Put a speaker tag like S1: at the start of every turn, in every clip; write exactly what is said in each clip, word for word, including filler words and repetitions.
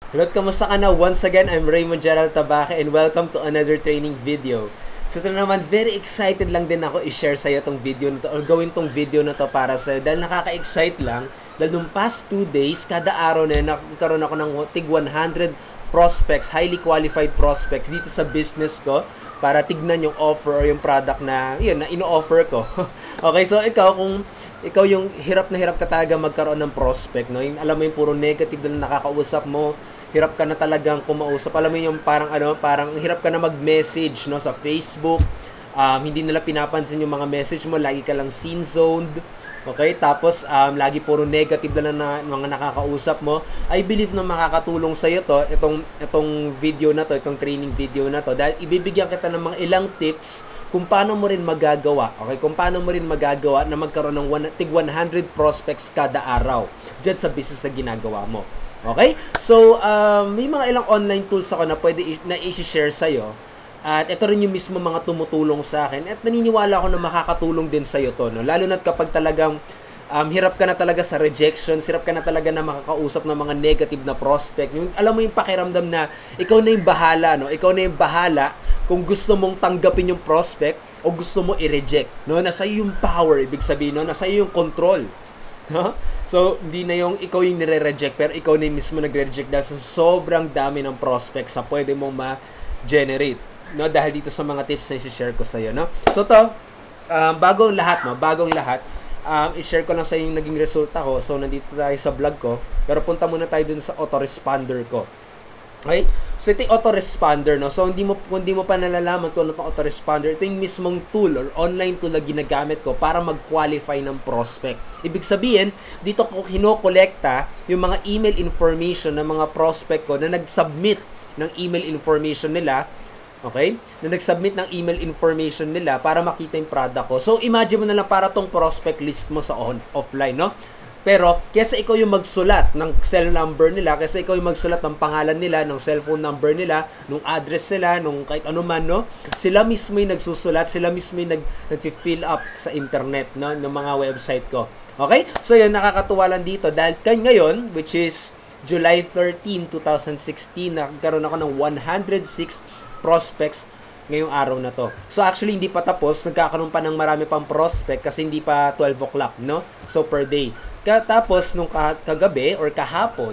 S1: Hello, kamusta ka na? Once again, I'm Raymond Gerald Tabaque and welcome to another training video. So ito naman, very excited lang din ako i-share sa iyo tong video na to or gawin tong video na to para sa dahil nakaka-excite lang. Dahil nung past two days, kada araw na nagkaroon ako ng tig one hundred prospects, highly qualified prospects dito sa business ko para tignan yung offer or yung product na yun, na ino-offer ko. Okay, so ikaw kung ikaw yung hirap na hirap ka talaga magkaroon ng prospect, no? Yung, alam mo yung puro negative na nakakausap mo, hirap ka na talagang kumausap. Alam mo yung parang ano, parang hirap ka na mag-message, no, sa Facebook. Um, hindi nila pinapansin yung mga message mo, lagi ka lang scene zoned. Okay? Tapos um, lagi puro negative na, na mga nakakausap mo. I believe na makakatulong sa iyo to, itong itong video na to, itong training video na to dahil ibibigyan kita ng mga ilang tips kung paano mo rin magagawa. Okay? Kung paano mo rin magagawa na magkaroon ng one, tig one hundred prospects kada araw diyan sa business na ginagawa mo. Okay? So, um, may mga ilang online tools ako na pwede i- na i-share sa'yo. At ito rin yung mismo mga tumutulong sa akin. At naniniwala ako na makakatulong din sa'yo to. No? Lalo na kapag talagang um, hirap ka na talaga sa rejection, hirap ka na talaga na makakausap ng mga negative na prospect. Yung, alam mo yung pakiramdam na ikaw na yung bahala. No? Ikaw na yung bahala kung gusto mong tanggapin yung prospect o gusto mo i-reject. No? Nasa iyo yung power, ibig sabihin. No? Nasa iyo yung control. No? So, hindi na yung ikaw yung nire-reject, pero ikaw na yung mismo nagre-reject dahil sa sobrang dami ng prospects sa pwede mong ma-generate. No? Dahil dito sa mga tips na i-share ko sa iyo. No? So, to, um, bagong lahat, no? bagong lahat, um, i-share ko lang sa iyo yung naging resulta ko. So, nandito tayo sa vlog ko, pero punta muna tayo dun sa autoresponder ko. Okay? So, ito yung autoresponder, no? So, hindi mo, kung hindi mo pa nalalaman kung ano itong autoresponder, ito yung mismong tool or online tool na ginagamit ko para mag-qualify ng prospect. Ibig sabihin, dito ko kinokolekta yung mga email information ng mga prospect ko na nag-submit ng email information nila, okay? Na nag-submit ng email information nila para makita yung product ko. So, imagine mo na lang para tong prospect list mo sa on, offline, no? Pero, kesa ikaw yung magsulat ng cell number nila, kesa ikaw yung magsulat ng pangalan nila, ng cellphone number nila, ng address nila, nung kahit ano man, no? Sila mismo yung nagsusulat, sila mismo yung nag, nag-fill up sa internet, no? Ng mga website ko. Okay? So, yun, nakakatuwa lang dito. Dahil kan ngayon, which is July thirteenth, twenty sixteen, nagkaroon ako ng one hundred six prospects ngayong araw na to. So actually hindi pa tapos, nagkakaroon pa ng marami pang prospect kasi hindi pa twelve o'clock, no? So per day. Tapos nung kagabi or kahapon,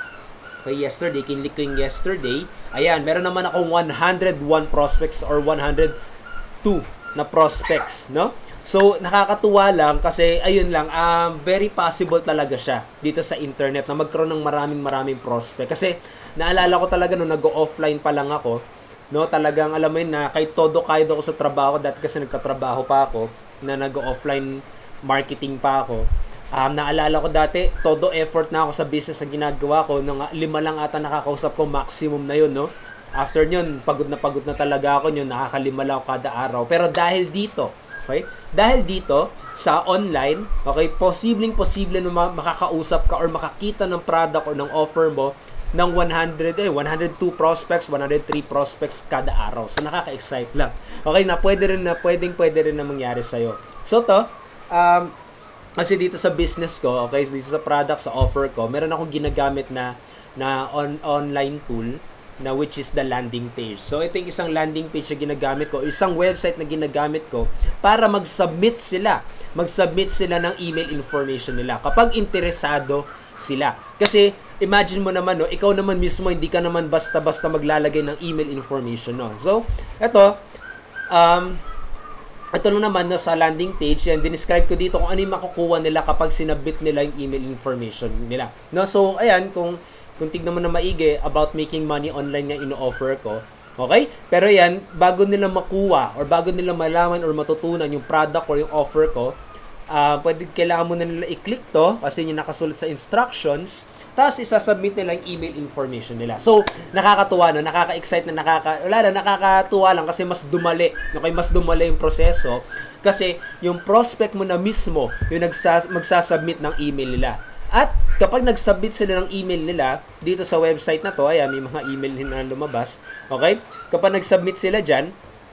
S1: kay yesterday, kinlik ko yung yesterday, ayan, meron naman akong one hundred one prospects or one hundred two na prospects, no? So nakakatuwa lang kasi ayun lang, um, very possible talaga siya dito sa internet na magkaroon ng maraming maraming prospect. Kasi naalala ko talaga nung nag-offline pa lang ako, no, talagang alam mo yun na kahit todo kahit ako sa trabaho, dati kasi nagkatrabaho pa ako, na nag-offline marketing pa ako. Um, naalala ko dati, todo effort na ako sa business na ginagawa ko, nung lima lang ata nakakausap ko, maximum na yun, no? After nyon, pagod na pagod na talaga ako nyon, nakakalima lang ako kada araw. Pero dahil dito, okay? Dahil dito, sa online, okay, posibleng posible na makakausap ka or makakita ng product or ng offer mo ng one hundred, eh, one hundred two prospects, one hundred three prospects kada araw. So, nakaka-excite lang. Okay, na pwede rin na, pwedeng pwede rin na mangyari sa'yo. So, to, um, kasi dito sa business ko, okay, dito sa product, sa offer ko, meron akong ginagamit na, na on, online tool, na which is the landing page. So, ito yung isang landing page na ginagamit ko, isang website na ginagamit ko para mag-submit sila. Mag-submit sila ng email information nila kapag interesado sila. Kasi, imagine mo naman, no, ikaw naman mismo, hindi ka naman basta-basta maglalagay ng email information, no? So, ito, um, ito lang naman, no, sa landing page, yan, dinescribe ko dito kung ano yung makukuha nila kapag sinabit nila yung email information nila. No? So, ayan, kung, kung tignan mo na maigi, about making money online yung ino-offer ko, okay? Pero yan, bago nila makuha, or bago nila malaman or matutunan yung product or yung offer ko, uh, pwede, kailangan mo na nila i-click to, kasi yung nakasulat sa instructions, tapos isasubmit nila yung email information nila. So, nakakatuwa na, nakaka-excite na, nakaka, wala na, nakakatuwa lang kasi mas dumali. Okay, mas dumali yung proseso kasi yung prospect mo na mismo yung nagsas, magsasubmit ng email nila. At kapag nag-submit sila ng email nila dito sa website na to, ayan, may mga email na lumabas. Okay? Kapag nag-submit sila dyan,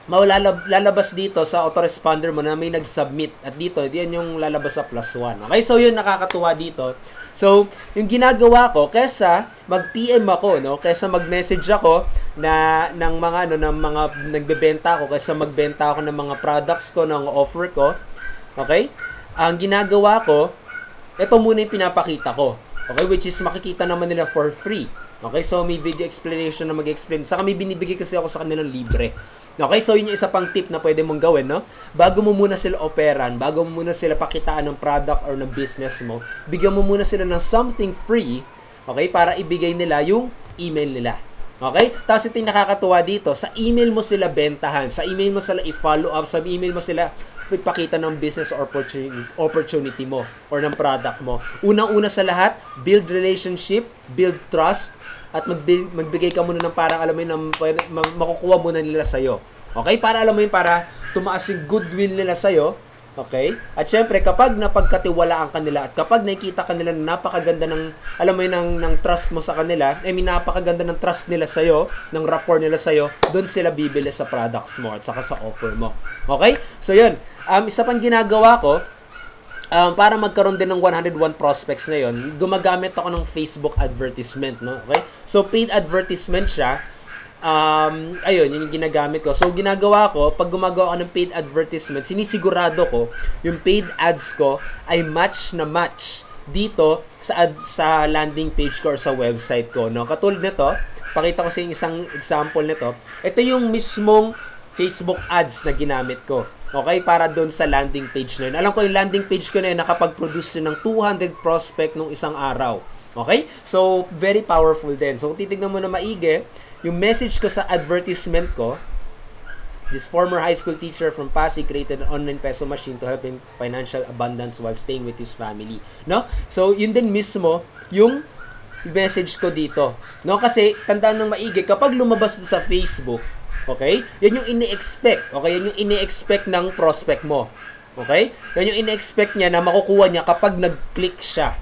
S1: maulalab, lalabas dito sa autoresponder mo na may nag-submit. At dito, yan yung lalabas sa plus one. Okay, so yun nakakatuwa dito. So, yung ginagawa ko, kesa mag-P M ako, no? Kesa mag-message ako na ng mga ano ng mga nagbebenta ako, kesa magbenta ako ng mga products ko, ng offer ko. Okay? Ang ginagawa ko, ito muna yung pinapakita ko. Okay, which is makikita naman nila for free. Okay, so may video explanation na mag-explain. Saka may binibigay kasi ako sa kanilang libre. Okay, so yun yung isa pang tip na pwede mong gawin, no? Bago mo muna sila operan, bago mo muna sila pakitaan ng product or ng business mo, bigyan mo muna sila ng something free, okay, para ibigay nila yung email nila. Okay? Tapos ito yung nakakatuwa dito, sa email mo sila bentahan, sa email mo sila i-follow up, sa email mo sila ipakita ng business opportunity, opportunity mo or ng product mo. Unang-una sa lahat, build relationship, build trust, at magbigay, magbigay ka muna ng parang alam mo yun, ng, makukuha muna nila sa'yo. Okay? Para alam mo yun, para tumaas yung goodwill nila sa'yo. Okay? At syempre, kapag napagkatiwalaan ka nila at kapag nakikita ka nila na napakaganda ng, alam mo yun, ng, ng trust mo sa kanila, I mean, napakaganda ng trust nila sa'yo, ng rapport nila sa'yo, doon sila bibili sa products mo at saka sa offer mo. Okay? So, yun. Um, isa pang ginagawa ko, um, para magkaroon din ng one hundred one prospects na yun, gumagamit ako ng Facebook advertisement, no? Okay? So, paid advertisement siya. Um, ayun, yun yung ginagamit ko. So, ginagawa ko, pag gumagawa ko ng paid advertisement, sinisigurado ko, yung paid ads ko ay match na match dito sa ad, sa landing page ko or sa website ko, no? Katulad nito, pakita ko sa isang example nito. Ito yung mismong Facebook ads na ginamit ko. Okay, para doon sa landing page na yun. Alam ko yung landing page ko na yun, nakapag-produce yun ng two hundred prospect nung isang araw. Okay? So, very powerful din. So, kung titignan mo na maigi, yung message ko sa advertisement ko, this former high school teacher from Pasig created an online peso machine to help him financial abundance while staying with his family. No? So, yun din mismo, yung message ko dito. No? Kasi, tandaan ng maigi, kapag lumabas sa Facebook, okay? Yan yung ini-expect. Okay? Yan yung ini-expect ng prospect mo. Okay? Yan yung ini-expect niya na makukuha niya kapag nag-click siya.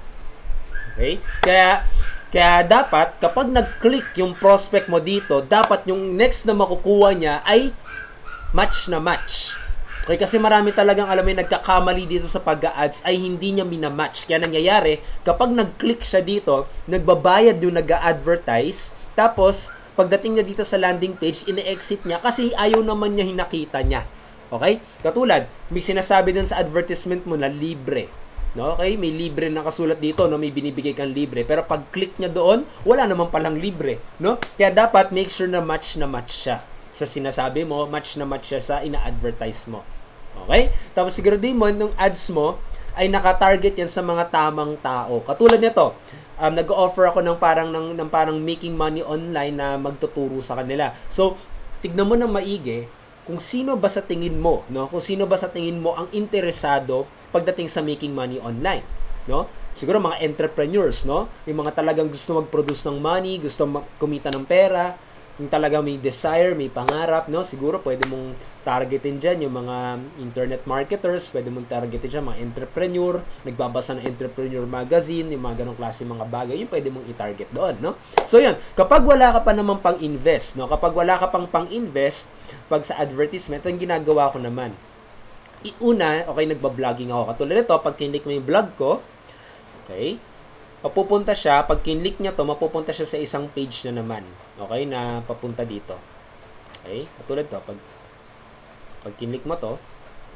S1: Okay? Kaya, kaya dapat, kapag nag-click yung prospect mo dito, dapat yung next na makukuha niya ay match na match. Okay? Kasi marami talagang, alam mo, nagkakamali dito sa pag-ads ay hindi niya minamatch. Kaya nangyayari, kapag nag-click siya dito, nagbabayad yung nag-a-advertise, tapos, pagdating niya dito sa landing page, ine-exit niya kasi ayaw naman niya hinakita niya. Okay? Katulad, may sinasabi dun sa advertisement mo na libre. No? Okay? May libre na kasulat dito, no? May binibigay kang libre. Pero pag click niya doon, wala naman palang libre. No? Kaya dapat make sure na match na match siya sa sinasabi mo, match na match siya sa ina-advertise mo. Okay? Tapos siguro din mo, nung ads mo, ay naka-target yan sa mga tamang tao. Katulad nito, um, nag-offer ako ng parang, ng, ng parang making money online na magtuturo sa kanila. So, tignan mo ng maigi kung sino ba sa tingin mo, no? Kung sino ba sa tingin mo ang interesado pagdating sa making money online, no? Siguro mga entrepreneurs, no? Yung mga talagang gusto mag-produce ng money, gusto kumita ng pera, yung talagang may desire, may pangarap, no? Siguro pwede mong targetin dyan yung mga internet marketers, pwede mong targetin dyan mga entrepreneur, nagbabasa ng entrepreneur magazine, yung mga ganong klase mga bagay, yung pwede mong i-target doon, no? So yun, kapag wala ka pa naman pang-invest, no? Kapag wala ka pang pang-invest, pag sa advertisement, ang ginagawa ko naman, iuna, okay, nagba-vlogging ako. Katulad nito, pag kinlik mo yung vlog ko, okay, mapupunta siya, pag kinlik niya to, mapupunta siya sa isang page na naman. Okay, na papunta dito. Okay, katulad to, pag pag kinlik mo to,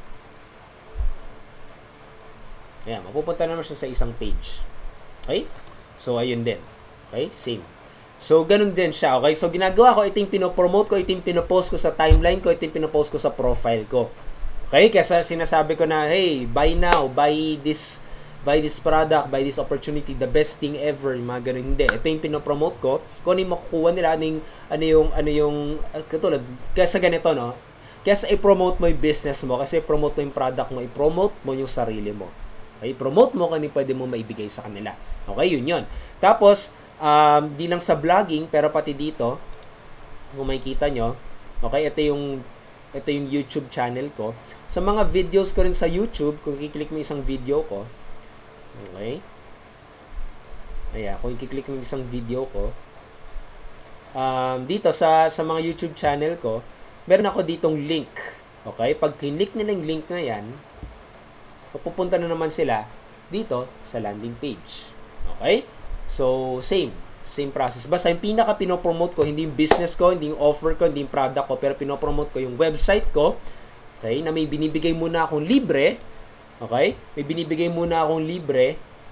S1: ayan, mapupunta naman siya sa isang page. Okay? So, ayun din. Okay, same. So, ganun din siya. Okay, so ginagawa ko, ito yung pinopromote ko, ito yung pinopost ko sa timeline ko, ito yung pinopost ko sa profile ko. Okay, kasi sinasabi ko na, hey, buy now, buy this buy this product, buy this opportunity, the best thing ever, yung mga ganun. Hindi. Ito yung pinopromote ko. Kung ano yung makukuha nila, ano yung, ano yung, ano yung, uh, katulad, kaya sa ganito, no? Kaya sa i-promote mo yung business mo, kasi i-promote mo yung product mo, i-promote mo yung sarili mo. Okay? Promote mo kung ano pwede mo maibigay sa kanila. Okay, yun yun. Tapos, um, di lang sa vlogging, pero pati dito, kung makikita nyo, okay, ito yung, ito yung YouTube channel ko. Sa mga videos ko rin sa YouTube, kung i-click mo isang video ko, okay. Ayan, kung i-click mo isang video ko, um, dito sa sa mga YouTube channel ko, meron ako ditong link. Okay? Pag click nila yung link na yan, pupunta na naman sila dito sa landing page. Okay? So, same. Same process. Basta yung pinaka pinopromote ko, hindi yung business ko, hindi yung offer ko, hindi yung product ko, pero pinopromote ko yung website ko. Okay? Na may binibigay muna akong libre. Okay? May binibigay muna akong libre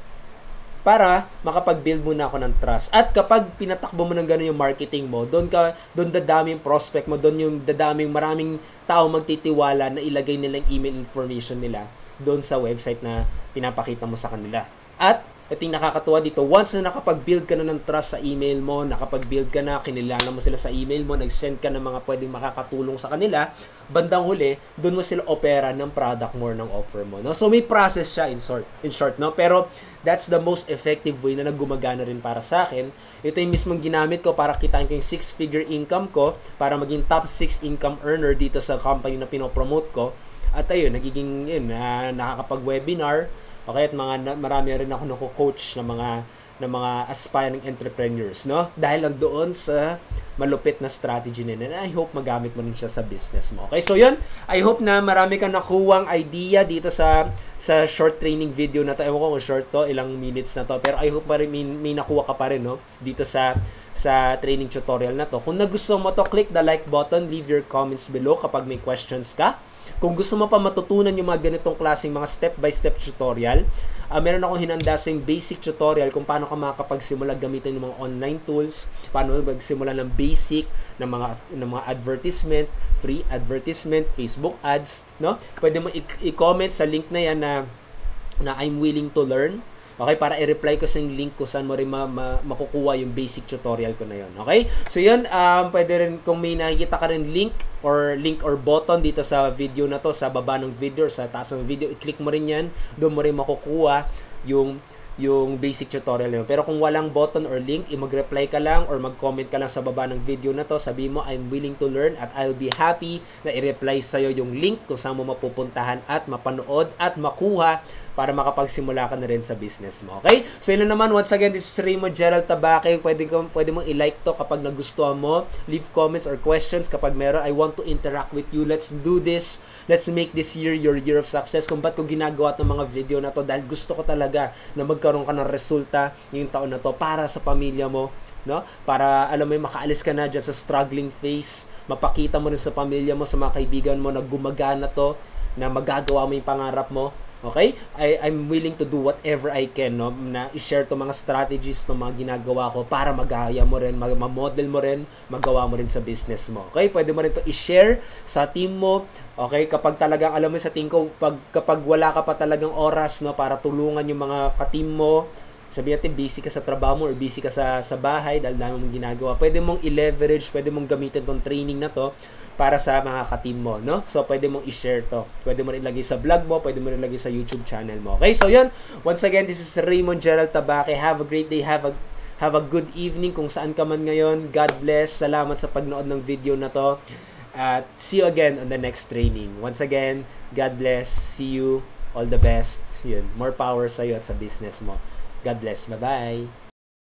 S1: para makapag-build muna ako ng trust. At kapag pinatakbo mo ng gano'n yung marketing mo, doon ka, doon dadami yung prospect mo, doon yung dadaming maraming tao magtitiwala na ilagay nila yung email information nila doon sa website na pinapakita mo sa kanila. At ito yung nakakatuwa dito, once na nakapag-build ka na ng trust sa email mo, nakapag-build ka na, kinilala mo sila sa email mo, nag-send ka ng mga pwedeng makakatulong sa kanila, bandang huli, doon mo sila opera ng product mo or ng offer mo. No? So may process siya in short, in short, no? Pero that's the most effective way na naggumagana rin para sa akin. Ito yung mismong ginamit ko para kitain ko yung six-figure income ko, para maging top six income earner dito sa company na pinopromote ko. At ayun, nagiging yun, uh, nakakapag-webinar. Okay, at mga marami rin ako nako-coach ng mga ng mga aspiring entrepreneurs, no? Dahil lang doon sa malupit na strategy nila. And I hope magamit mo rin siya sa business mo. Okay, so yun, I hope na marami kang nakuwang idea dito sa sa short training video na to. Ewan ko kung short to, ilang minutes na to, pero I hope pa rin may, may nakuha ka pa rin, no? Dito sa sa training tutorial na to. Kung nagustuhan mo to, click the like button, leave your comments below kapag may questions ka. Kung gusto mo pa matutunan yung mga ganitong klaseng mga step-by-step tutorial, uh, meron akong hinanda sa yung basic tutorial kung paano ka makakapagsimula gamitin yung mga online tools, paano magsimula ng basic ng mga ng mga advertisement, free advertisement, Facebook ads, no? Pwede mo i-comment sa link na yan na na I'm willing to learn. Okay, para i-reply ko sa yung link ko saan mo rin ma ma makukuha yung basic tutorial ko na yun. Okay? So yun, um, pwede rin kung may nakikita ka rin link or link or button dito sa video na to, sa baba ng video or sa taas ng video, i-click mo rin yan. Doon mo rin makukuha yung yung basic tutorial na yun. Pero kung walang button or link, i-mag-reply ka lang or mag-comment ka lang sa baba ng video na to, sabi mo, I'm willing to learn at I'll be happy na i-reply sa'yo yung link kung saan mo mapupuntahan at mapanood at makuha para makapagsimula ka na rin sa business mo. Okay? So yun na naman, once again, this is Raymond Gerald Tabaque. Pwede, ko, pwede mong i-like to kapag nagustuhan mo. Leave comments or questions kapag meron. I want to interact with you. Let's do this. Let's make this year your year of success. Kung ba't ko ginagawa ng mga video na to, dahil gusto ko talaga na magkaroon ka ng resulta yung taon na to para sa pamilya mo. No? Para alam mo yung makaalis ka na dyan sa struggling phase, mapakita mo rin sa pamilya mo, sa mga kaibigan mo na gumagana to, na magagawa mo yung pangarap mo. Okay? I, I'm willing to do whatever I can, no? Na i-share to mga strategies, to mga ginagawa ko para magaya mo rin, mag-model mo rin, magawa mo rin sa business mo. Okay? Pwede mo rin to i-share sa team mo. Okay? Kapag talagang, alam mo sa team ko, pag, kapag wala ka pa talagang oras, no, para tulungan yung mga ka-team mo, sabi natin, busy ka sa trabaho mo or busy ka sa, sa bahay dahil dami mong ginagawa, pwede mong i-leverage, pwede mong gamitin tong training na to para sa mga ka-team mo, no? So, pwede mong i-share to. Pwede mo rin ilagay sa vlog mo, pwede mo rin ilagay sa YouTube channel mo. Okay? So, yun. Once again, this is Raymond Gerald Tabaque. Have a great day. Have a, have a good evening kung saan ka man ngayon. God bless. Salamat sa pagnood ng video na to. At see you again on the next training. Once again, God bless. See you. All the best. Yun. More power sa'yo at sa business mo. God bless. Bye-bye.